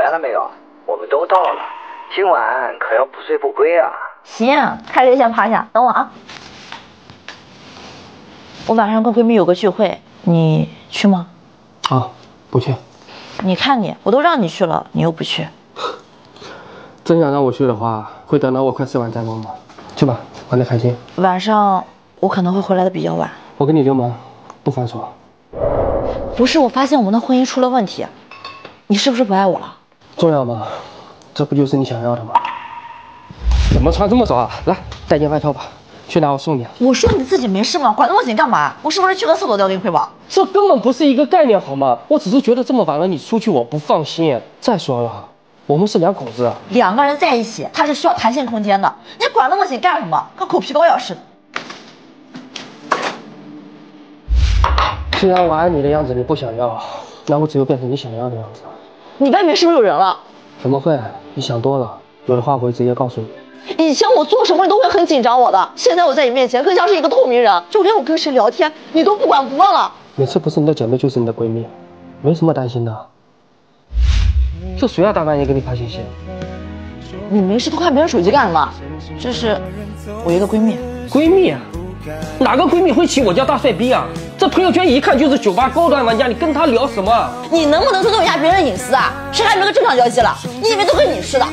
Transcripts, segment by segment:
来了没有？我们都到了，今晚可要不睡不归啊！ 行，开车先趴下，等我啊。我晚上跟闺蜜有个聚会，你去吗？ 啊，不去。 你看你，我都让你去了，你又不去。 真想让我去的话，会等到我快吃完再问吗？去吧，玩得开心。 晚上我可能会回来的比较晚。 我跟你就忙，不繁琐。 不是，我发现我们的婚姻出了问题，你是不是不爱我了？ 重要吗？这不就是你想要的吗？怎么穿这么少啊？来，带件外套吧。去哪我送你。 我说你自己没事吗？管那么紧干嘛？我是不是去个厕所都要给你汇报？ 这根本不是一个概念好吗？我只是觉得这么晚了你出去我不放心。再说了，我们是两口子， 两个人在一起，他是需要弹性空间的。你管那么紧干什么？跟狗皮膏药似的。 既然我爱你的样子你不想要，那我只有变成你想要的样子。 你外面是不是有人了？ 怎么会？你想多了。有的话我会直接告诉你。 以前我做什么你都会很紧张我的，现在我在你面前更像是一个透明人，就连我跟谁聊天你都不管不问了。 每次不是你的姐妹就是你的闺蜜，没什么担心的。这谁啊大半夜给你发信息？ 你没事偷看别人手机干什么？这是我一个闺蜜。 闺蜜啊？哪个闺蜜会起我家大帅逼啊？这朋友圈一看就是酒吧高端玩家，你跟他聊什么？ 你能不能尊重一下别人隐私啊？谁还没个正常交际了？你以为都跟你似的？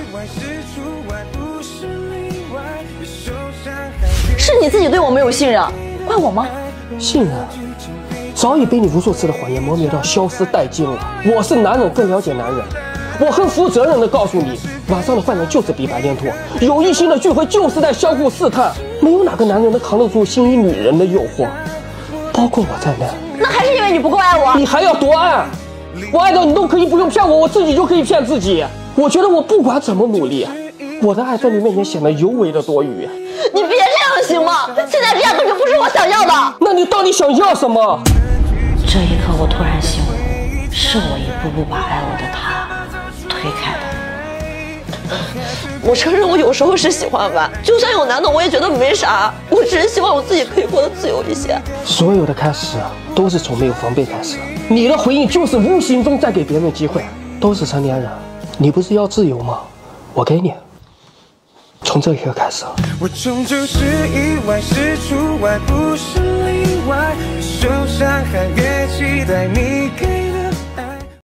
是你自己对我没有信任，怪我吗？ 信任早已被你无数次的谎言磨灭到消失殆尽了。我是男人，更了解男人。我很负责任的告诉你，晚上的饭局就是比白天多，有异性的聚会就是在相互试探。没有哪个男人能扛得住心仪女人的诱惑，包括我在内。 那还是因为你不够爱我。 你还要多爱？我爱到你都可以不用骗我，我自己就可以骗自己。我觉得我不管怎么努力，我的爱在你面前显得尤为的多余。 你别这样行吗？现在这样根本就不是我想要的。 那你到底想要什么？ 这一刻我突然醒悟，是我一步步把爱我的他推开的。我承认我有时候是喜欢玩，就算有男的我也觉得没啥，我只是希望我自己可以过得自由一些。 所有的开始都是从没有防备开始，你的回应就是无形中在给别人机会。都是成年人，你不是要自由吗？我给你。从这一刻开始， 我终究是意外，是除外，不是例外。越受伤害，越期待你给